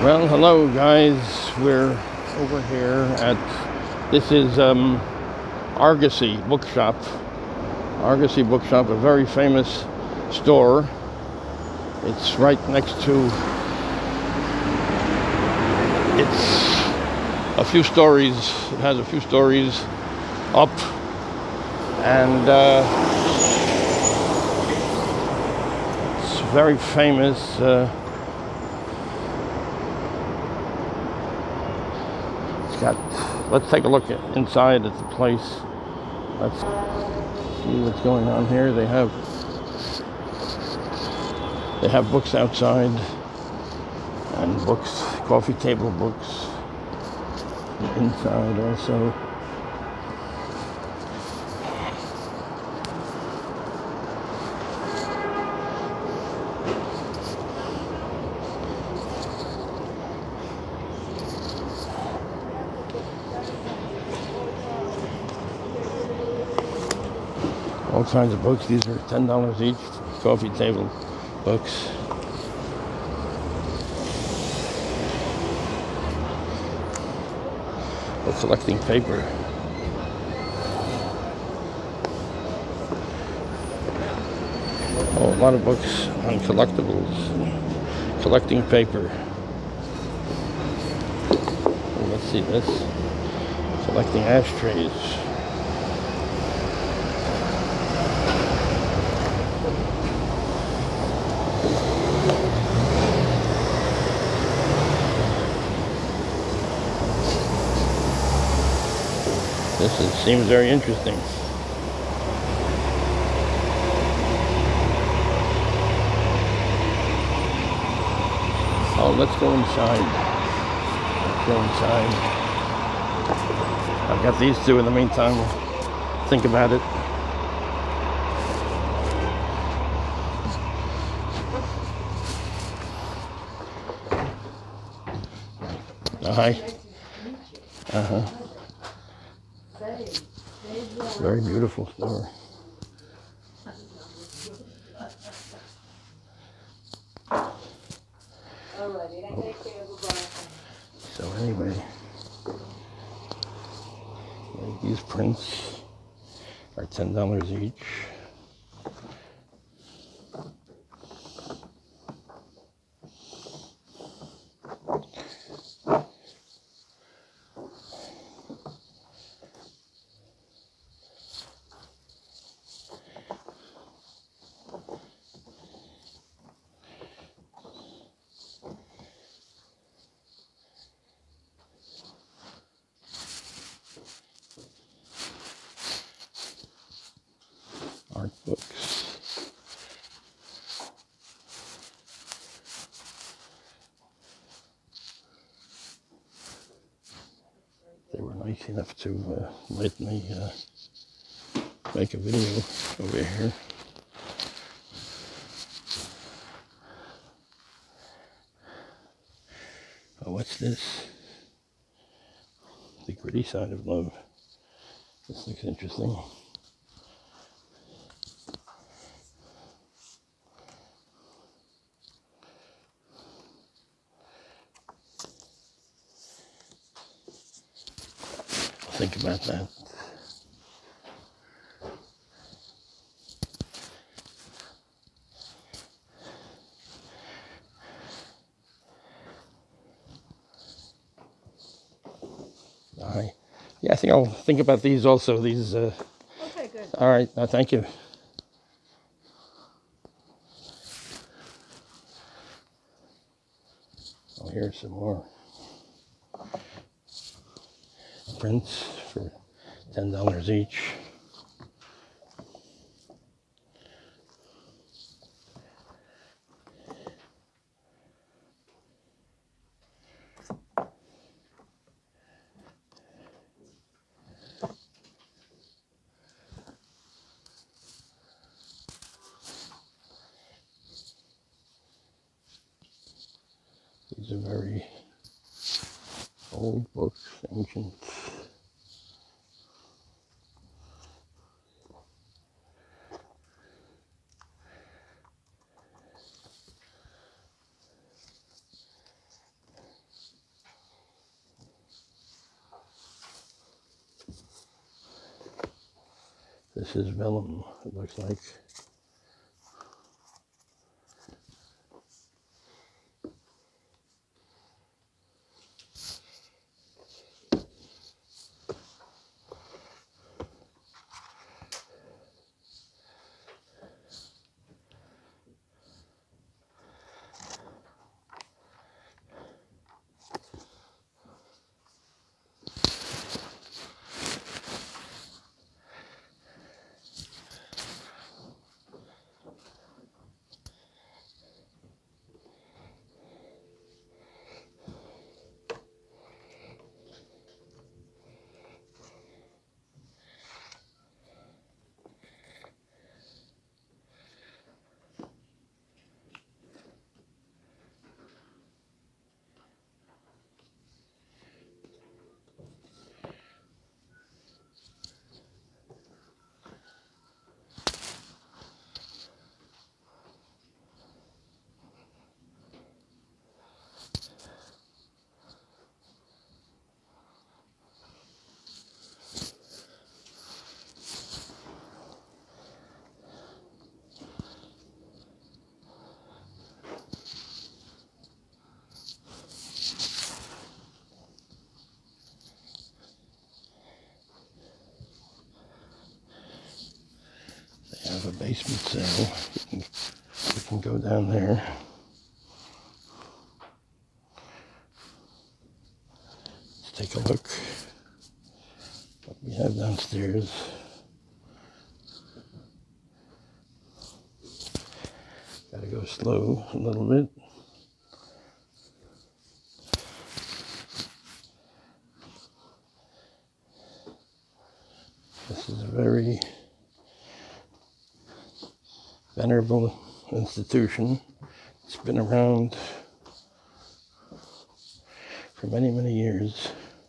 Well, hello guys. We're over here at, this is Argosy Bookshop. Argosy Bookshop, a very famous store. It's right next to, it's a few stories, it has a few stories up, and it's very famous. Let's take a look inside at the place. Let's see what's going on here. They have books outside, and books, coffee table books inside also. All kinds of books. These are $10 each, coffee table books. They're collecting paper. Oh, a lot of books on collectibles, collecting paper. Oh, let's see this. Collecting ashtrays. Seems very interesting. Oh, let's go inside. Let's go inside. I've got these two in the meantime. We'll think about it. Hi. Very beautiful store. So anyway, these prints are $10 each. Art books. They were nice enough to let me make a video over here. Oh, what's this? The gritty side of love. This looks interesting. Think about that. Yeah, I think I'll think about these also. These. Okay, good. All right. Thank you. Oh, here's some more prints for $10 each. These are very old books, ancient. This is vellum, it looks like. They have a basement sale. You can go down there. Let's take a look what we have downstairs. Gotta go slow a little bit. This is a very venerable institution. It's been around for many, many years.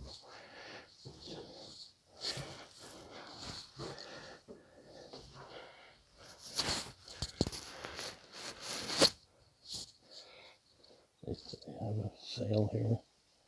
They have a sale here.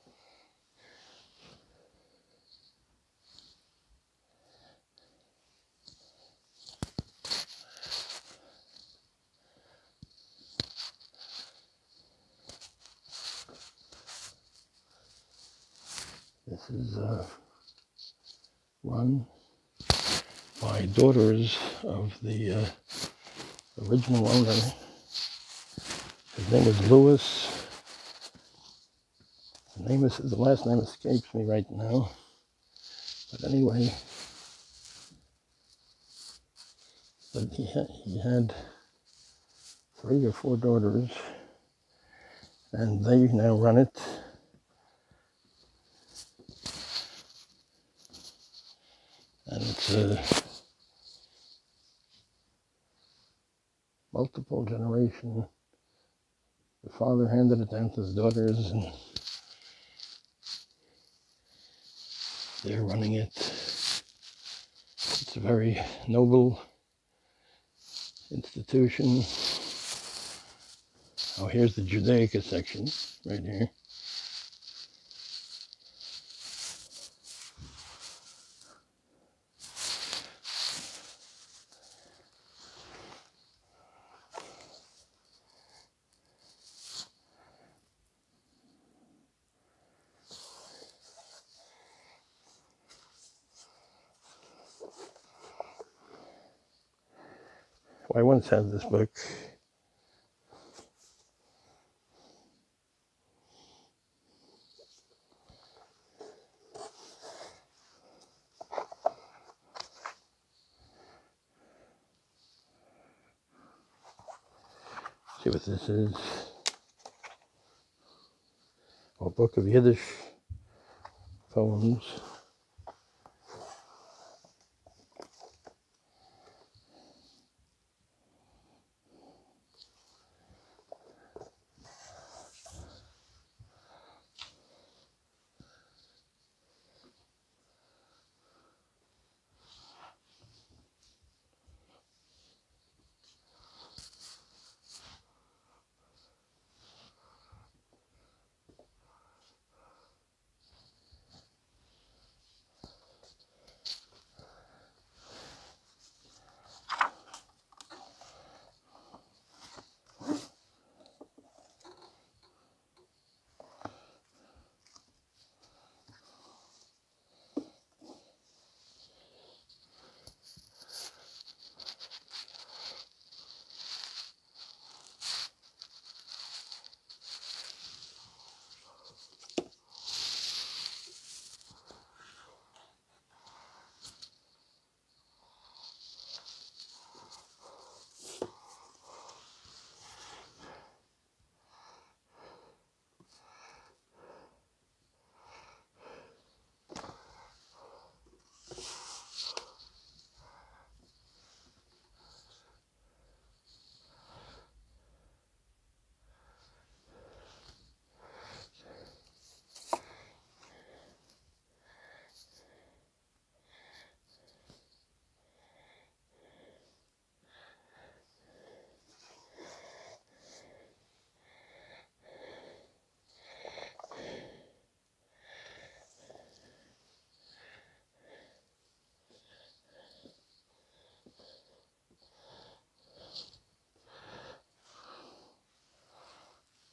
This is run by daughters of the original owner. His name is Louis. The last name escapes me right now. But anyway, he had 3 or 4 daughters, and they now run it. And it's a multiple generation. The father handed it down to his daughters, and they're running it. It's a very noble institution. Oh, here's the Judaica section right here. I once had this book. See what this is. A book of Yiddish poems.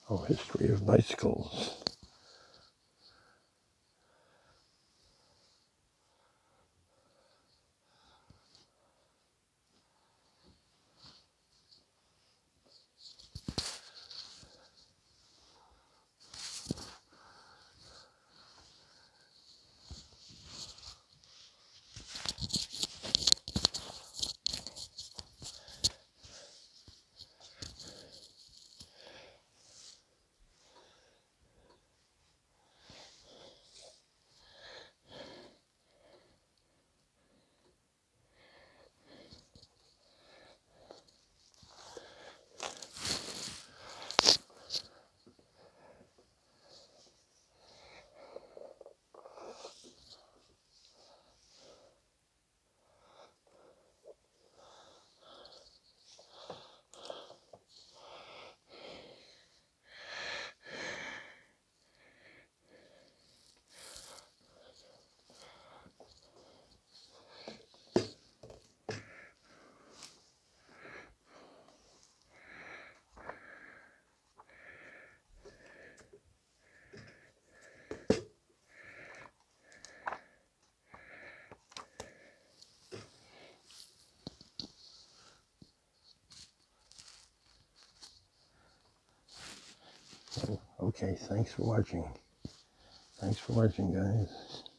Oh, history of bicycles. Okay, thanks for watching. Thanks for watching, guys.